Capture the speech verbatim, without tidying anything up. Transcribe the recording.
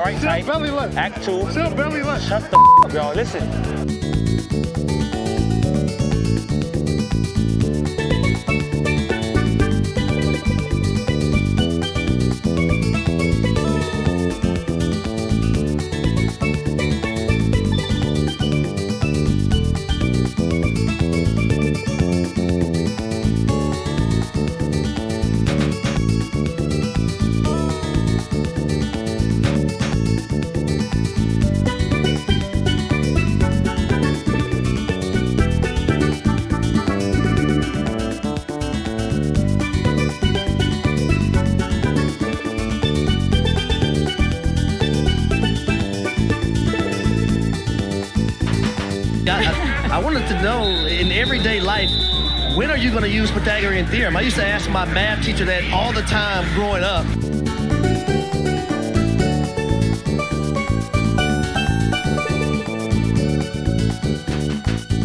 right Still tight. belly left. Act two. Still belly left. Shut the f up, y'all. Listen. I, I wanted to know, in everyday life, when are you going to use Pythagorean theorem? I used to ask my math teacher that all the time growing up.